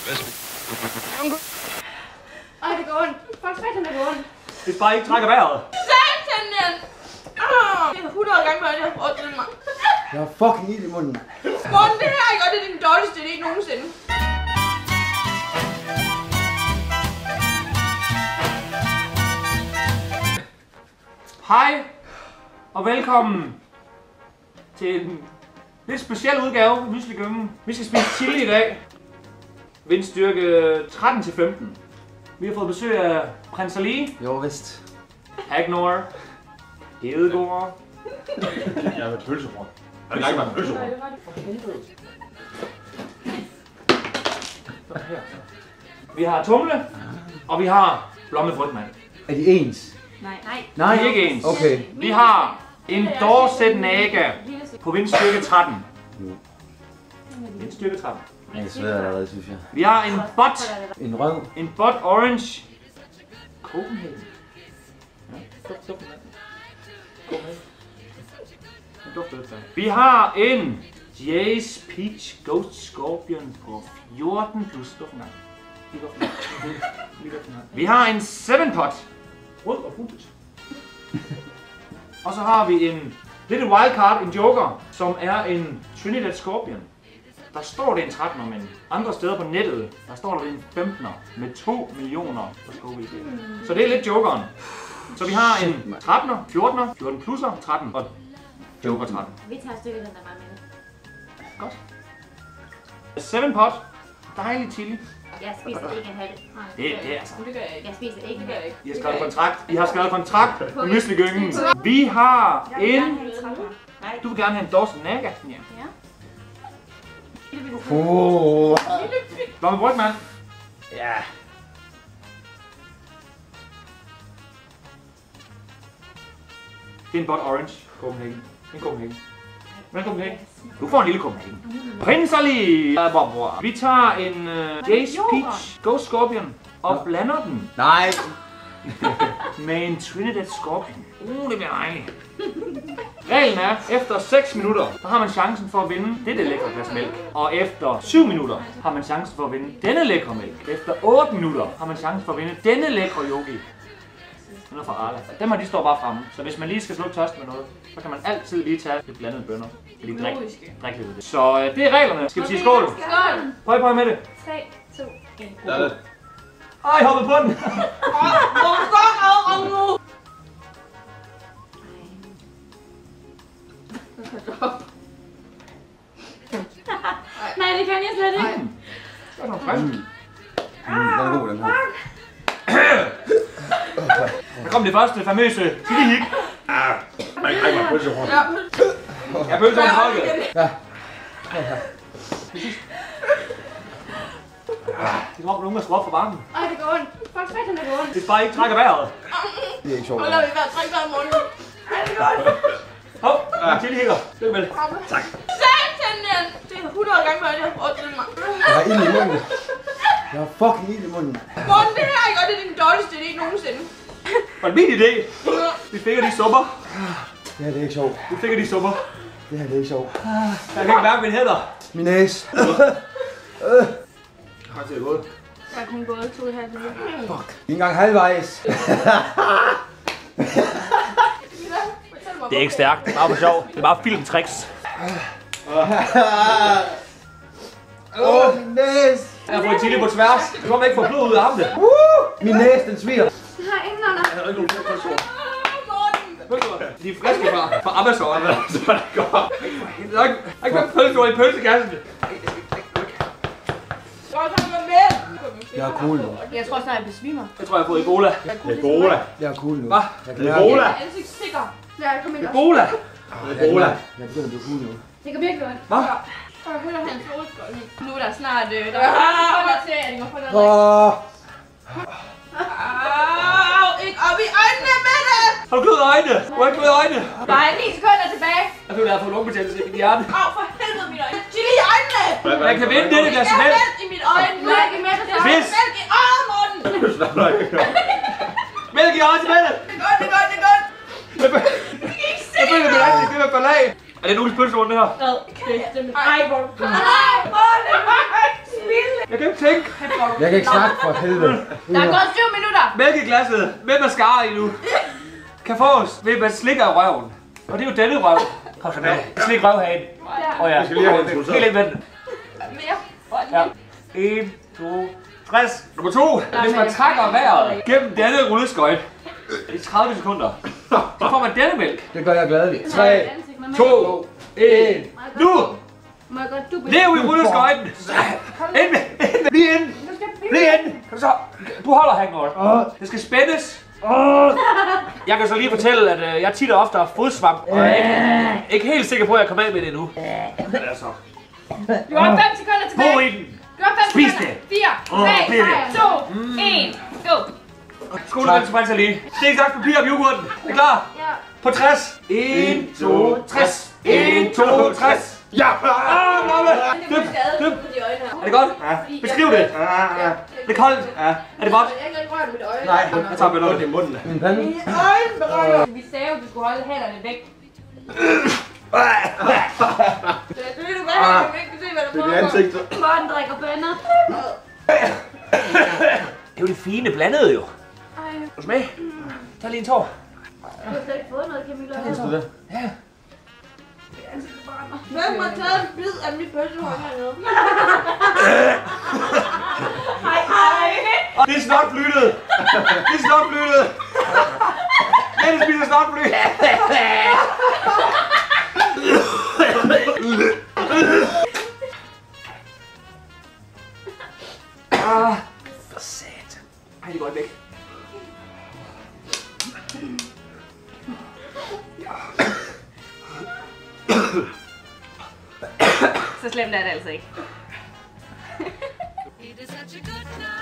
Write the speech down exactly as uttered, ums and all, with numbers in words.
Ej, det går ondt. Fuck, satan, det går ondt. Hvis bare ikke trækker vejret. Satan, Jan! Det er hundrede gange, hvad jeg har prøvet til mig. Jeg har fucking ild i munden, mand. Morten, det her ikke, og det er den dårligste idé nogensinde. Hej og velkommen til en lidt speciel udgave af Mysli-gyngen. Vi skal spise chili i dag. Vindstyrke tretten til femten. Vi har fået besøg af Prins Ali, Jo, vist. Hagnor, Hedegaard. Jeg har været pølsebrød. Jeg har ikke været pølsebrød. Vi har Tumle, og vi har Blommefrygtmand. Er de ens? Nej, nej. Nej, De er ikke ens. Okay. Vi har en Dorset Naga på vindstyrke tretten. Vindstyrke tretten. Jeg er svært allerede, synes jeg. Vi har en Bot, En røv. en Bot Orange Copenhagen. Ja, duft, duft, Copenhagen. Den dufter lidt sådan. Vi har en Jace Peach Ghost Scorpion på fjorten plus duft engang. Lige duft engang. Lige duft engang. Vi har en Seven Pot. Rød og frugt. Og så har vi en lidt wildcard, en Joker, som er en Trinidad Scorpion. Der står det en trettener, men andre steder på nettet, der står der en femtener med to millioner på Scoville. Så det er lidt Jokeren. Så vi har en trettener, fjortener, fjorten plusser, tretten og Joker tretten. Vi tager stykket, den der var med. Godt. Seven Pot. Dejlig chili. Jeg spiser ikke en halv. Det, det er altså. Det gør jeg ikke. Jeg spiser ikke en halv. I har skrevet kontrakt. I har skrevet kontrakt på Mysli-gyngen. Vi har en... Du vil gerne have en Dorset Naga? Ja. Åh. Blommefrygtmand. Ja. Det er en Bot Orange Copenhagen. En Copenhagen. Hvad er Copenhagen? Du får en lille Copenhagen. Prins Ali. Vi tager en uh, Jace Peach Ghost Scorpion og blander den Nej. med en Trinidad Scorpion. Uh, det bliver dejligt. Reglen er, efter seks minutter, der har man chancen for at vinde dette lækre glas mælk. Og efter syv minutter har man chancen for at vinde denne lækre mælk. Efter otte minutter har man chancen for at vinde denne lækre yogi. Den er fra Arla. Dem her, de står bare fremme. Så hvis man lige skal slukke tørst med noget, så kan man altid lige tage lidt blandede bønner. Lige drikke drik lidt af det. Så øh, det er reglerne. Skal vi sige skål? Skål! Prøv, prøv med det. tre, to, et. Der er det. Ej, hoppet på den. Nej, det kan jeg slet ikke. Det er noget frisk. Mm, den er god, den her. Der kom det første famøse chili-hik. Jeg har ikke været pølsebrød. Jeg pølser om folket. Ja. Det kommer nogen, der skal op for varmen. Ej, det går ondt. Fuck, satan, det går ondt. Hvis bare ikke trækker vejret. Det er ikke sjovt. Hold da, vi bare trække vejret i morgen. Ej, det går ondt. Hov, der er chili-hikker. Lykke med. Tak. Satan, Jan! Det er hundrede gange, hvad jeg har prøvet til mig. Jeg har ild i munden. Jeg har fucking ild i munden, mand. Morten, det her ikke, og det er den dårligste idé nogensinde. Var det min idé? Vi fik de supper. Det her det er ikke sjovt. Vi fik de supper. Det her det er ikke sjovt. Jeg kan ikke mærke mine hænder. Min næse. Har det gået? Jeg er kun gået to og et halvt minutter. Fuck. Ikke engang halvvejs. Det er ikke stærkt. Det er bare for sjov. Det er bare filmtricks. Åh, min næse. Jeg har fået chili på tværs. Du kommer ikke få blod ud af armene. Min næse, den sviger. Jeg har ingen under. Jeg har ikke nogen pølser. De er friske fra, fra Amazon. Så er det godt. Der er ikke, der er ikke nogen pølser i pølsekassen. Jeg er cool nu. Jeg tror snart, jeg besvimer. Jeg tror, jeg har fået Ebola. Ebola. Jeg er cool nu. Hvad? Jeg kan mærke. Ebola. Ansigtsstikker. Ja, jeg kom ind. Ebola? Ebola. Jeg begynder at blive cool nu. Det kan virkelig ondt. Hvad? Jeg hører hans solskål. Nu er der snart... Øh, der er til, at I må få noget. Åh. Au, ikke op i øjnene med det! Har du kløet øjnene? Du har ikke kløet øjnene. Bare ni sekunder tilbage. Jeg føler, jeg har fået lungebetændelse i mit hjerte. Au, for helvede mine øjne. Chili i øjnene! Jeg kan vinde det, det glas mælk. Mælk i mit øjne. Mælk i mælk. Fisk. Mælk i øjet, Morten. Mælk i øjet til mælk. Det er godt, det er godt, det er godt. Jeg føler, at mit ansigt det vil falde af. Er det en ugens pølsehorn, det her? Hvad? Det er mit. Ej, hvor... Ej, Morten. Spilde. Jeg kan ikke tænke. Jeg kan ikke snakke for helvede. Der er gået syv minutter. Mælk i glasset med mascara i nu. Kan fås ved, at man slikker i røven. Og det er jo denne røv. Kom så med. Slik røvhagen. Åh oh, ja. Jeg skal lige have den Helt ind med den. Mere. Ja. en, to, tres. Nummer to. Hvis man trækker vejret gennem denne rulleskøjt i tredive sekunder, så får man denne mælk. Det gør jeg gladeligt. tre, to, et. Nu! Må jeg godt du Lev i rulleskøjten! Ind med! Ind med! Lige ind! Lige ind! Kan du så? Du holder, Hagmort. Det skal spændes. Jeg kan så lige fortælle, at øh, jeg tit og ofte har fodsvamp, og jeg er ikke, ikke helt sikker på, at jeg kommer af med det endnu. Men altså... Du har fem sekunder tilbage. Gå i den! Du har fem Spis sekunder. det. fire, Åh, tre, bliver det. to, en, go. Skolen til Prinser lige. Stik sagt papir om yoghurten. Er I klar? Ja. På tres. en, to, tres. en, to, tres. Ja! Ah, Lotte! Dyb, dyb. Er det godt? Ja. Beskriv det. Det er koldt. Ja. Er det godt? Jeg kan ikke røre mit øje. Nej. Jeg tager billeder. Ondt i munden. Min pande. Vi sagde jo, at du skulle holde hænderne væk. Det vil du gøre, jeg kan ikke se, hvad der Det er det ansigtet. Morten drikker bønner. Det er jo det fine blandede jo. Ej, Vil du smage? Tag lige en tår. jeg har slet ikke fået noget, Camilla. Husk du det? Ja. Hvem har taget en bid af mit pølsehår hernede? Hej, hej. Og det er snotflyttet. Det er snotflyttet. Dennis spiser snotfly. Ah, for sat. Ej, det går væk. Så slemt er det altså ikke. It is such a good night.